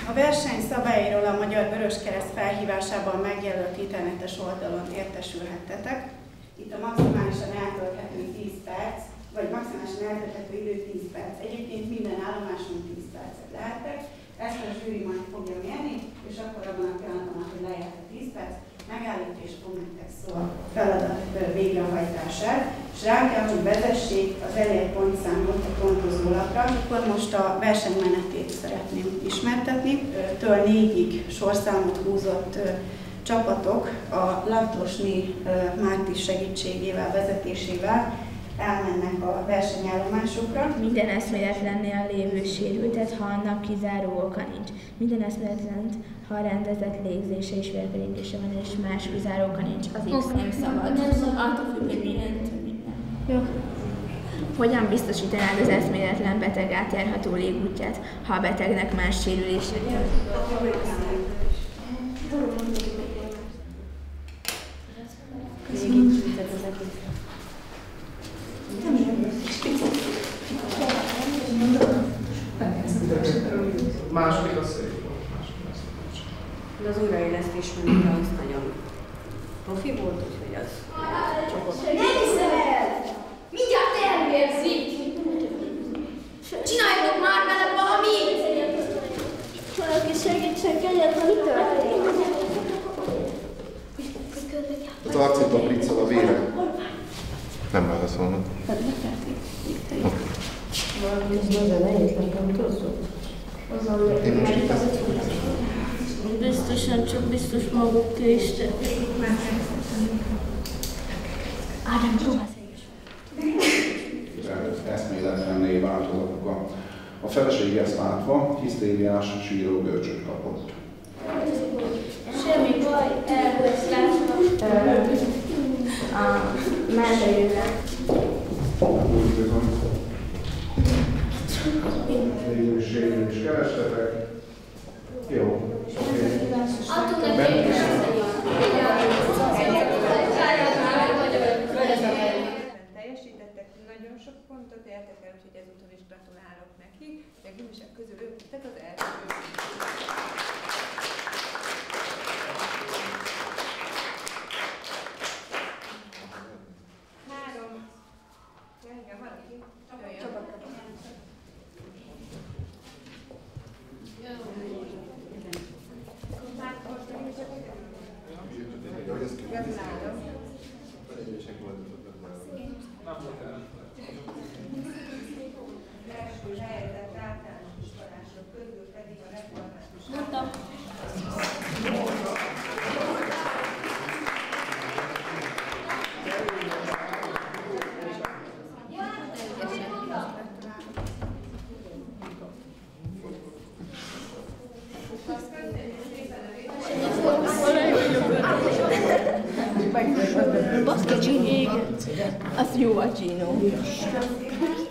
A verseny szabályairól a Magyar Vöröskereszt felhívásában megjelölt internetes oldalon értesülhettetek. Itt a maximálisan eltölthető 10 perc, vagy maximálisan eltölthető idő 10 perc. Egyébként minden állomáson 10 percet lehettek. Ezt a zsűri majd fogja mérni, és akkor abban a pillanatban, hogy lejárt a 10 perc, megállítja és fog nektek szó a feladat végrehajtását, és rá kell, hogy vezessék az elért pontszámot a pontozólapra. Akkor most a versenymenetét szeretném ismertetni. Től 4-ig sorszámot húzott csapatok a Laktosné Márti segítségével, vezetésével elmennek a versenyállomásokra. Minden eszméletlennél lévő sérültet, ha annak kizáró oka nincs. Minden eszméletlent, ha rendezett légzése és vérkeringése van, és más kizáró oka nincs, az X nem szabad. Attól függ, hogy mindent. Jó. Hogyan biztosítanád az eszméletlen beteg átjárható légútját, ha a betegnek más sérülése van? Második a szép. De az újraélesztés mindig az nagyon profi volt, úgyhogy az csak ott. Nem hiszem el! Mindjárt elvérzik! Csináljatok már vele valamit! Valaki segítsen, kegyet, ha mi történik? Az arcodban priccol a vére. Nem válaszolnak. Valami ez nagyon nehéz nekem tozzuk. Én most itt ezt Biztosan, csak biztos maguk is. Ádám, próbálsz eszméletlenné változatok. A feleség ezt látva hisztériás síró görcsöt kapott. Semmi baj, elvesztem. a mellőre. Úgy bizony. Végül is kerestetek. Jó. Teljesítettek nagyon sok pontot, értek el, úgyhogy ezúttal is gratulálok nekik, de gimisak közül ők lettek az első. Igen, valaki. Első helyezett általános iskolások közül pedig a református. Mondtam. Baszki Gino. Az jó a Gino.